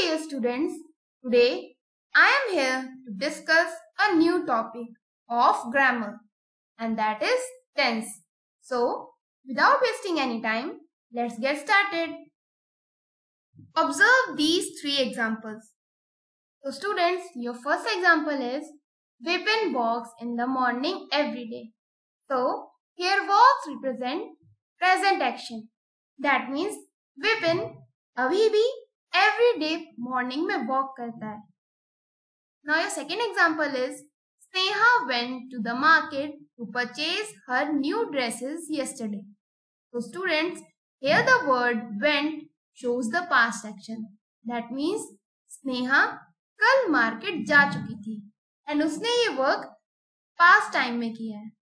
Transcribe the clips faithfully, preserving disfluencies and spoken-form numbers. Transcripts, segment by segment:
dear students, today I am here to discuss a new topic of grammar, and that is tense. So, without wasting any time, let's get started. Observe these three examples. So students, your first example is Vipin walks in the morning every day. So, here walks represent present action. That means Vipin अभी भी every day morning में walk करता है. Now your second example is Sneha went to the market to purchase her new dresses yesterday. So students, here the word went shows the past action. That means Sneha कल market जा चुकी थी and उसने ये work past time में किया है.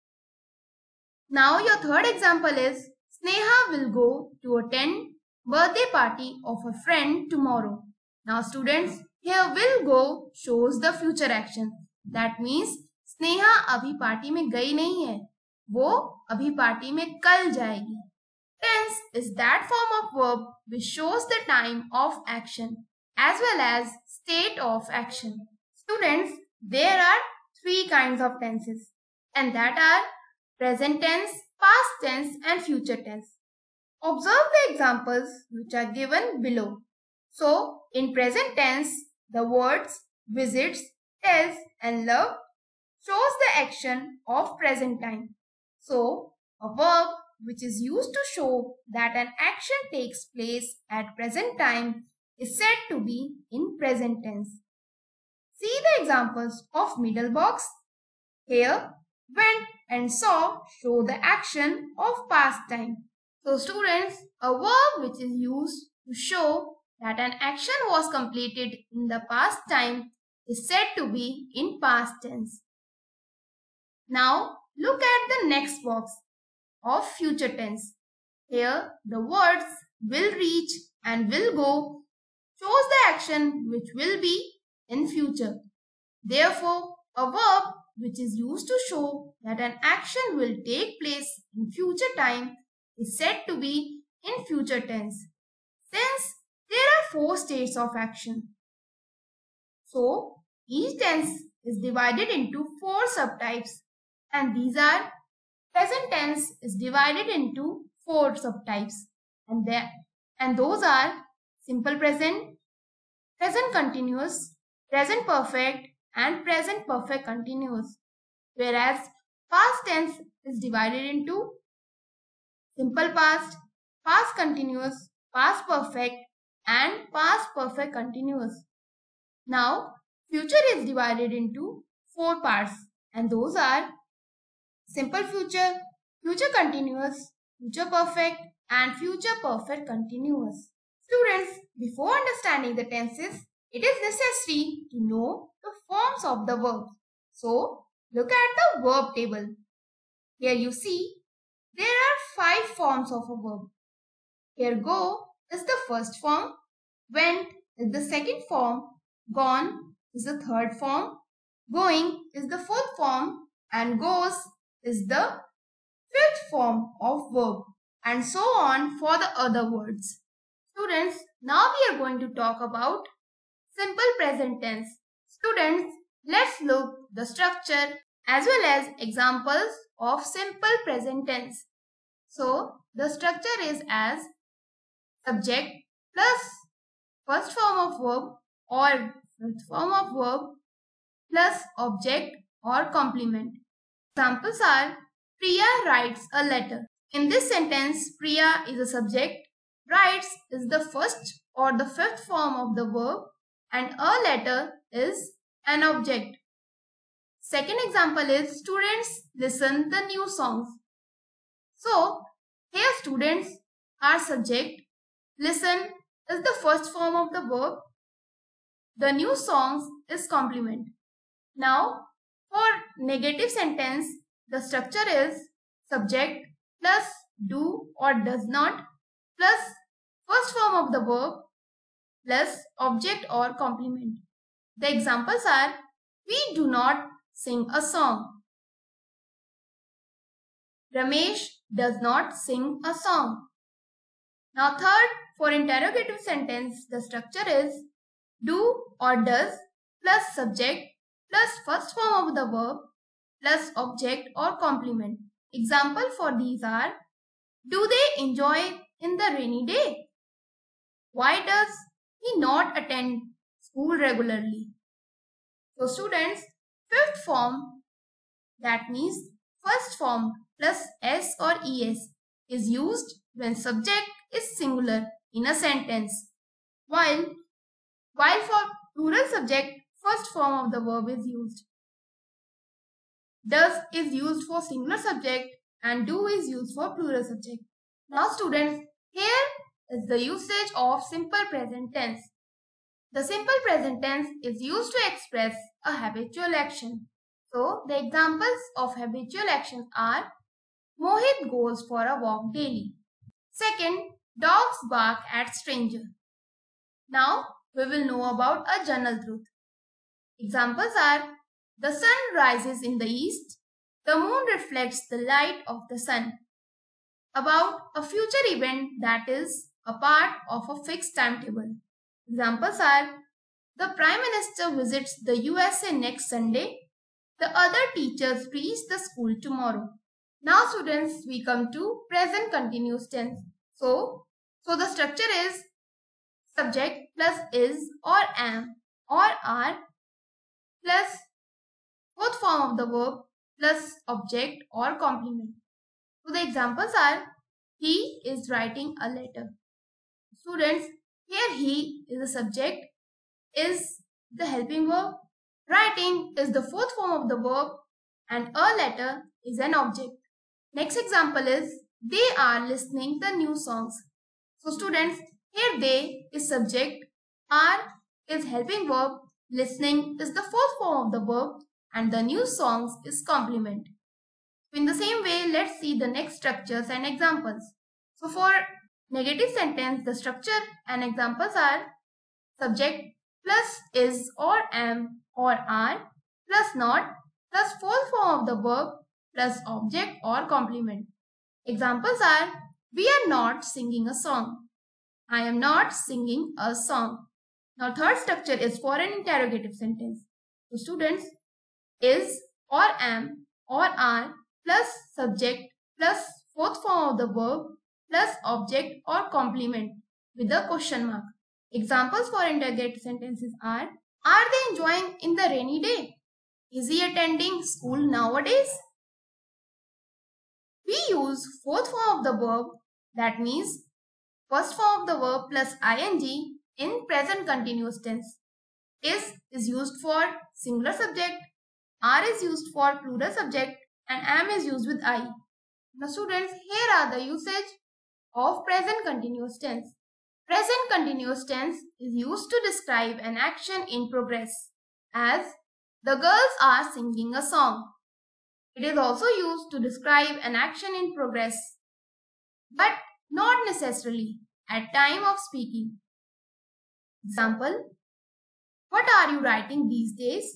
Now your third example is Sneha will go to attend birthday party of a friend tomorrow. Now students, here will go shows the future action. That means Sneha अभी party में गई नहीं है, वो अभी पार्टी में कल जाएगी. Tense is that form of verb which shows the time of action as well as state of action. Students, there are three kinds of tenses, and that are present tense, past tense and future tense. Observe the examples which are given below. So, in present tense, the words visits, tells and love shows the action of present time. So, a verb which is used to show that an action takes place at present time is said to be in present tense. See the examples of middle box. Here, went and saw show the action of past time. So students, a verb which is used to show that an action was completed in the past time is said to be in past tense. Now look at the next box of future tense. Here the words will reach and will go shows the action which will be in future. Therefore, a verb which is used to show that an action will take place in future time is said to be in future tense, since there are four states of action. So, each tense is divided into four subtypes, and these are present tense is divided into four subtypes, and there and those are simple present, present continuous, present perfect and present perfect continuous, whereas past tense is divided into simple past, past continuous, past perfect and past perfect continuous. Now, future is divided into four parts, and those are simple future, future continuous, future perfect and future perfect continuous. Students, before understanding the tenses, it is necessary to know the forms of the verbs. So, look at the verb table. Here you see there are five forms of a verb. Here go is the first form, went is the second form, gone is the third form, going is the fourth form and goes is the fifth form of verb, and so on for the other words. Students, now we are going to talk about simple present tense. Students, let's look the structure as well as examples of simple present tense. So, the structure is as subject plus first form of verb or fifth form of verb plus object or complement. Examples are Priya writes a letter. In this sentence, Priya is a subject, writes is the first or the fifth form of the verb and a letter is an object. Second example is students listen the new songs. So, here students are subject, listen is the first form of the verb, the new songs is complement. Now, for negative sentence, the structure is subject plus do or does not plus first form of the verb plus object or complement. The examples are we do not sing a song. Ramesh does not sing a song. Now third, for interrogative sentence, the structure is do or does plus subject plus first form of the verb plus object or complement. Example for these are: do they enjoy in the rainy day? Why does he not attend school regularly? So students, fifth form, that means first form plus s or es, is used when subject is singular in a sentence, while while for plural subject first form of the verb is used. Does is used for singular subject and do is used for plural subject. Now students, here is the usage of simple present tense. The simple present tense is used to express a habitual action. So the examples of habitual actions are: Mohit goes for a walk daily. Second, dogs bark at stranger. Now we will know about a general truth. Examples are: the sun rises in the east. The moon reflects the light of the sun. About a future event that is a part of a fixed timetable. Examples are: the Prime Minister visits the U S A next Sunday. The other teachers reach the school tomorrow. Now students, we come to present continuous tense. So, so the structure is subject plus is or am or are plus fourth form of the verb plus object or complement. So the examples are: he is writing a letter. Students, here he is the subject, is the helping verb, writing is the fourth form of the verb, and a letter is an object. Next example is: they are listening the new songs. So students, here they is subject, are is helping verb, listening is the fourth form of the verb, and the new songs is complement. In the same way, let's see the next structures and examples. So for negative sentence, the structure and examples are: subject plus is or am or are plus not plus fourth form of the verb plus object or complement. Examples are: we are not singing a song. I am not singing a song. Now third structure is for an interrogative sentence. So students, is or am or are plus subject plus fourth form of the verb plus object or complement with a question mark. Examples for interrogative sentences are: are they enjoying in the rainy day? Is he attending school nowadays? We use fourth form of the verb, that means first form of the verb plus ing in present continuous tense. Is is used for singular subject, are is used for plural subject, and am is used with I. Now students, here are the usage of present continuous tense. Present continuous tense is used to describe an action in progress, as the girls are singing a song. It is also used to describe an action in progress, but not necessarily at time of speaking. Example: what are you writing these days?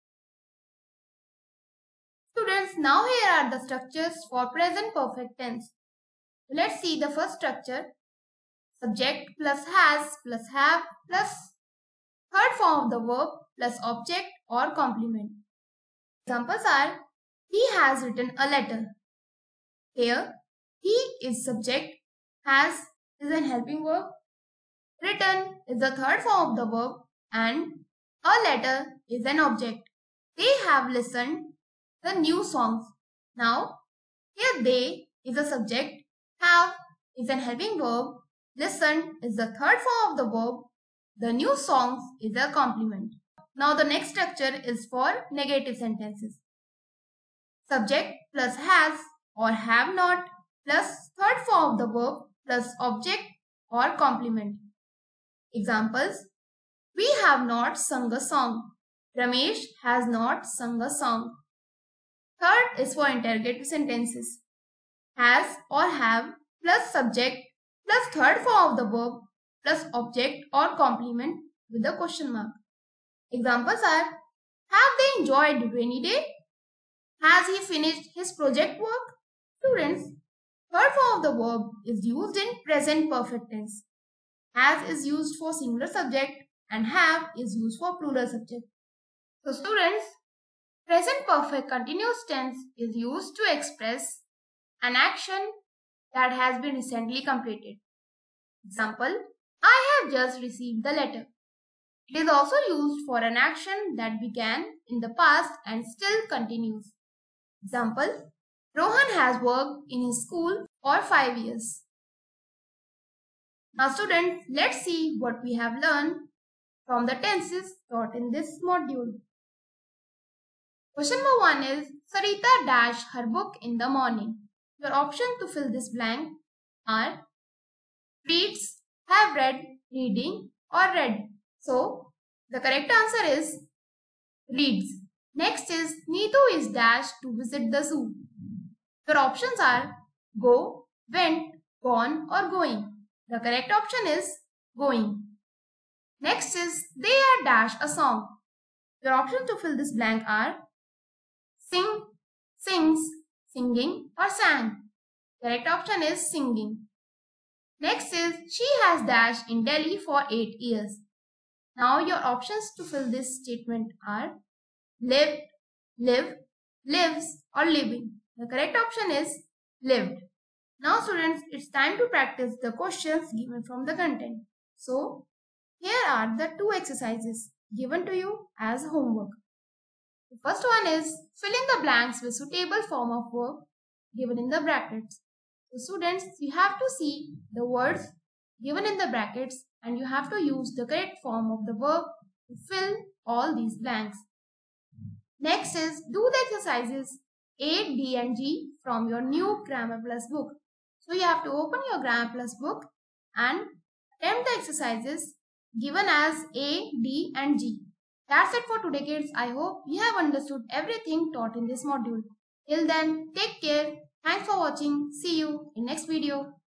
Students, now here are the structures for present perfect tense. Let's see the first structure: subject plus has plus have plus third form of the verb plus object or complement. Examples are: he has written a letter. Here, he is subject, has is an helping verb, written is the third form of the verb, and a letter is an object. They have listened the new songs. Now, here they is a subject, have is an helping verb, listen is the third form of the verb, the new songs is a complement. Now the next structure is for negative sentences. Subject plus has or have not plus third form of the verb plus object or complement. Examples: we have not sung a song. Ramesh has not sung a song. Third is for interrogative sentences. Has or have plus subject plus third form of the verb plus object or complement with a question mark. Examples are: have they enjoyed rainy day? Has he finished his project work? Students, third form of the verb is used in present perfect tense. Has is used for singular subject, and have is used for plural subject. So students, present perfect continuous tense is used to express an action that has been recently completed. Example, I have just received the letter. It is also used for an action that began in the past and still continues. Example, Rohan has worked in his school for five years. Now students, let's see what we have learned from the tenses taught in this module. Question number one is, Sarita dashed her book in the morning. Your options to fill this blank are reads, have read, reading or read. So, the correct answer is reads. Next is, Neetu is dashed to visit the zoo. Your options are go, went, gone or going. The correct option is going. Next is, they are dashed a song. Your options to fill this blank are sing, sings, singing or sang. Correct option is singing. Next is, she has dashed in Delhi for eight years. Now your options to fill this statement are lived, live, lives or living. The correct option is lived. Now students, it's time to practice the questions given from the content. So, here are the two exercises given to you as homework. The first one is fill in the blanks with suitable form of verb given in the brackets. So students, you have to see the words given in the brackets and you have to use the correct form of the verb to fill all these blanks. Next is do the exercises A, D and G from your new Grammar Plus book. So you have to open your Grammar Plus book and attempt the exercises given as A, D and G. That's it for today kids. I hope you have understood everything taught in this module. Till then, take care. Thanks for watching. See you in next video.